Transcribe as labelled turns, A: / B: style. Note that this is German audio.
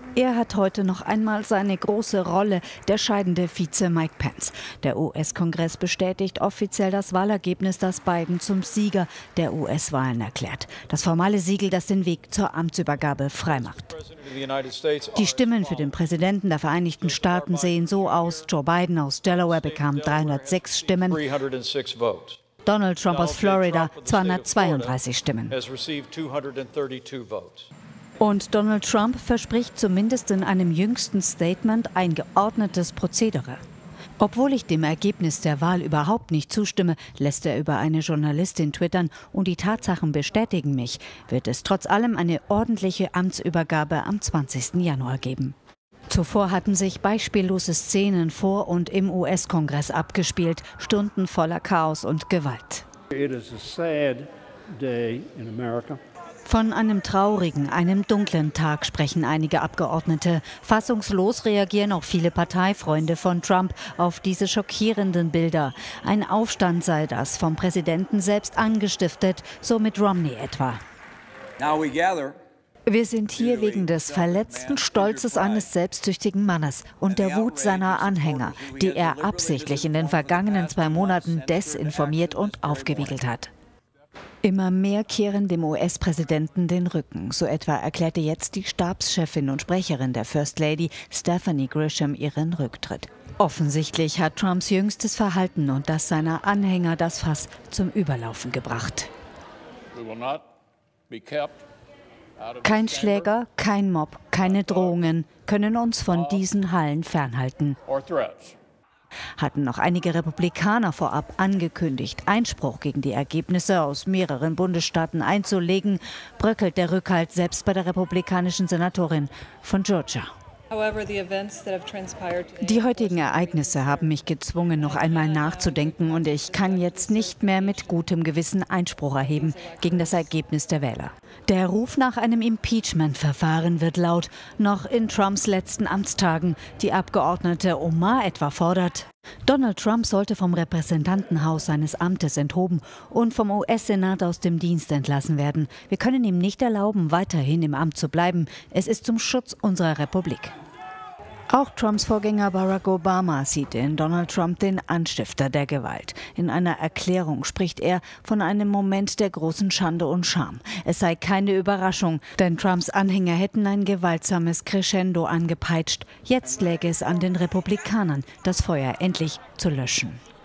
A: Er hat heute noch einmal seine große Rolle, der scheidende Vize Mike Pence. Der US-Kongress bestätigt offiziell das Wahlergebnis, das Biden zum Sieger der US-Wahlen erklärt. Das formale Siegel, das den Weg zur Amtsübergabe freimacht. Die Stimmen für den Präsidenten der Vereinigten Staaten sehen so aus: Joe Biden aus Delaware bekam 306 Stimmen, Donald Trump aus Florida 232 Stimmen. Und Donald Trump verspricht zumindest in einem jüngsten Statement ein geordnetes Prozedere. Obwohl ich dem Ergebnis der Wahl überhaupt nicht zustimme, lässt er über eine Journalistin twittern, und die Tatsachen bestätigen mich, wird es trotz allem eine ordentliche Amtsübergabe am 20. Januar geben. Zuvor hatten sich beispiellose Szenen vor und im US-Kongress abgespielt, Stunden voller Chaos und Gewalt.
B: It is a sad day in America.
A: Von einem traurigen, einem dunklen Tag sprechen einige Abgeordnete. Fassungslos reagieren auch viele Parteifreunde von Trump auf diese schockierenden Bilder. Ein Aufstand sei das, vom Präsidenten selbst angestiftet, so Mitt Romney etwa. Wir sind hier wegen des verletzten Stolzes eines selbstsüchtigen Mannes und der Wut seiner Anhänger, die er absichtlich in den vergangenen 2 Monaten desinformiert und aufgewiegelt hat. Immer mehr kehren dem US-Präsidenten den Rücken. So etwa erklärte jetzt die Stabschefin und Sprecherin der First Lady, Stephanie Grisham, ihren Rücktritt. Offensichtlich hat Trumps jüngstes Verhalten und das seiner Anhänger das Fass zum Überlaufen gebracht. Kein Schläger, kein Mob, keine Drohungen können uns von diesen Hallen fernhalten. Hatten noch einige Republikaner vorab angekündigt, Einspruch gegen die Ergebnisse aus mehreren Bundesstaaten einzulegen, bröckelt der Rückhalt selbst bei der republikanischen Senatorin von Georgia. Die heutigen Ereignisse haben mich gezwungen, noch einmal nachzudenken, und ich kann jetzt nicht mehr mit gutem Gewissen Einspruch erheben gegen das Ergebnis der Wähler. Der Ruf nach einem Impeachment-Verfahren wird laut, noch in Trumps letzten Amtstagen. Die Abgeordnete Omar etwa fordert: Donald Trump sollte vom Repräsentantenhaus seines Amtes enthoben und vom US-Senat aus dem Dienst entlassen werden. Wir können ihm nicht erlauben, weiterhin im Amt zu bleiben. Es ist zum Schutz unserer Republik. Auch Trumps Vorgänger Barack Obama sieht in Donald Trump den Anstifter der Gewalt. In einer Erklärung spricht er von einem Moment der großen Schande und Scham. Es sei keine Überraschung, denn Trumps Anhänger hätten ein gewaltsames Crescendo angepeitscht. Jetzt läge es an den Republikanern, das Feuer endlich zu löschen.